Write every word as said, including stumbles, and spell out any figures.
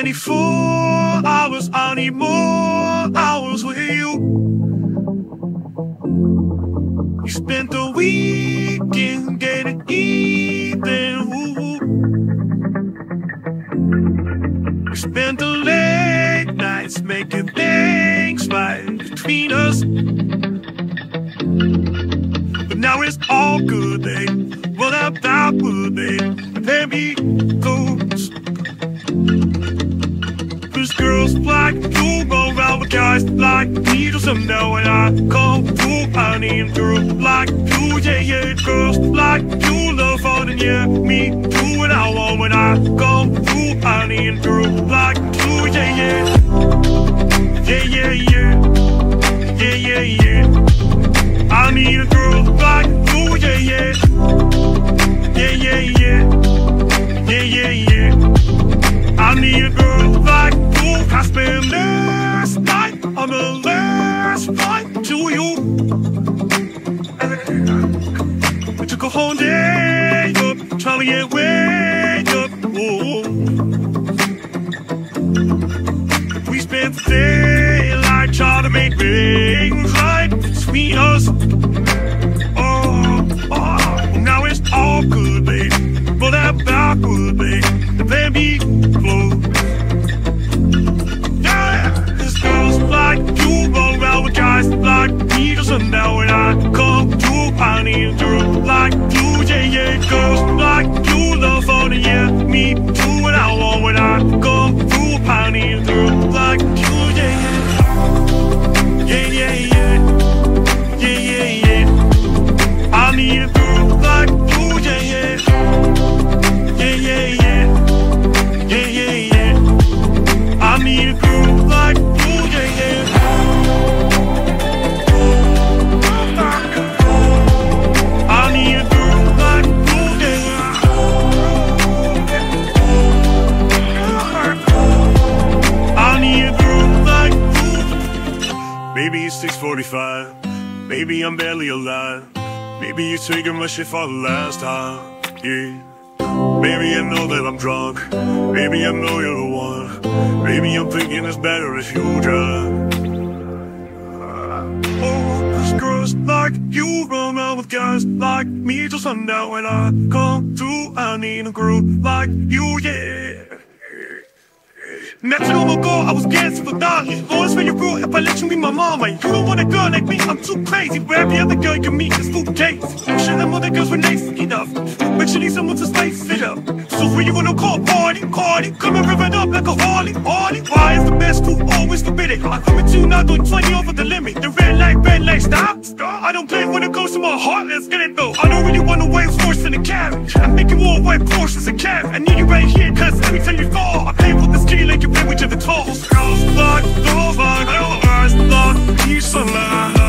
twenty-four hours, I need more hours with you. You spent the weekend getting even. Ooh. You spent the late nights making things right between us. But now it's all good, babe. What about would they pay me close? Cause girls like you go around with guys like me. Do some know when I come through. I need a girl like you, yeah, yeah. Girls like you love fun and yeah, me do what I want when I come through. I need a girl like you, yeah, yeah. Yeah, yeah, yeah. Yeah, yeah, yeah. I need a girl like you, yeah, yeah. Yeah, yeah, yeah. Yeah, yeah, yeah. I need a girl like you. I spent last night on the last flight to you. We took a whole day up, trying to get way up. Whoa. We spent the daylight trying to make things right between us. Oh, oh, now it's all good, babe. But that backward, babe, let me flow. Yeah, this girls like you go around with guys like me. Just now when I come through, I need a girl like you, yeah, yeah. Girls like you love fun and yeah, me do what I want when I come through. I need a girl like you, yeah, yeah. Yeah, yeah, yeah. Yeah, yeah, yeah. I need a girl like you, yeah, yeah. Yeah, yeah, yeah. Yeah, yeah, yeah. I need a girl like you, yeah, yeah. I need a girl like you, yeah, yeah. I need a girl like you. Maybe it's six forty-five. Maybe I'm barely alive. Maybe you're taking my shit for the last time, yeah. Maybe I know that I'm drunk. Maybe I know you're the one. Maybe I'm thinking it's better if you drive. Oh, cause girls like you run around with guys like me till sundown. When I come through, I need a girl like you, yeah. Not too long ago, I was dancing for dollars. Always when you're rude, if I let you be my mama. You don't want a girl like me, I'm too crazy. Where every other girl you meet is food case. I'm sure them other girls were nice enough, but you need someone to spice it up. So when you wanna call party, party, come and rev it up like a Harley, Harley. Why is the best food always forbidden? I come at you now, doing twenty over the limit. The red light, red light, stop, stop. I don't play when it goes to my heart, let's get it though. I don't really wanna wait horse in a carriage. I make you all white Porsches and cab. I need you right here, cause every time you fall, I play with the ski like you play with your the toes. Girls like those like, I know eyes like peace and light.